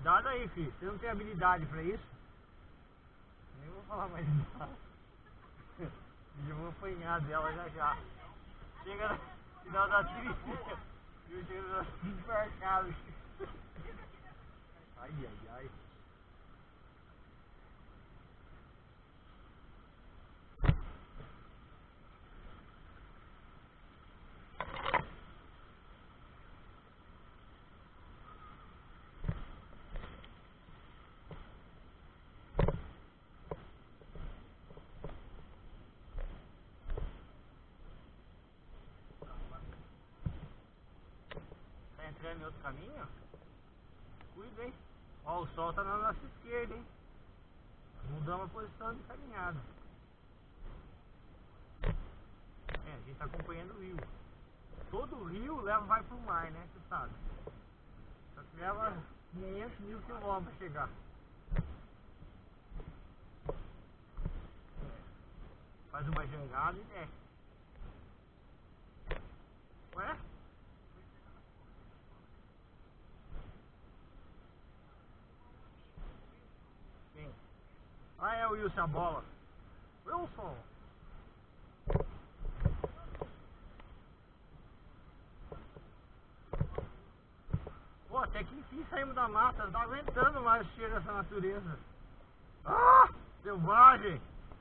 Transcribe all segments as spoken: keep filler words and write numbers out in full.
Cuidado aí, filho. Você não tem habilidade pra isso? Nem vou falar mais nada. Eu vou apanhar dela já já. Chega no final da trilha. Eu chego no embarcado. Ai, ai, ai. Tá entrando em outro caminho? Cuida, hein? Ó, o sol tá na nossa esquerda, hein? Mudamos a posição de caminhada. É, a gente tá acompanhando o rio. Todo rio leva, vai pro mar, né? Você sabe. Só que leva quinhentos mil quilômetros pra chegar. Faz uma jangada e desce. Ué? Quem? Ah, é o Wilson, a bola. Wilson! Pô, até que enfim saímos da mata. Não tá aguentando mais o cheiro dessa natureza. Ah! Selvagem!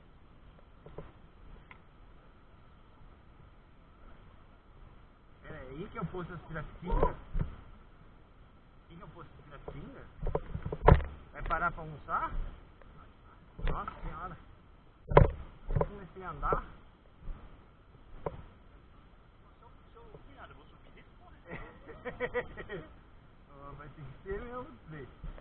Pera aí que eu pus as piratinhas. Aqui que eu pus as piratinhas. Vai parar pra almoçar? Nossa senhora. Eu comecei a andar. Oh, vai ter que ser mesmo,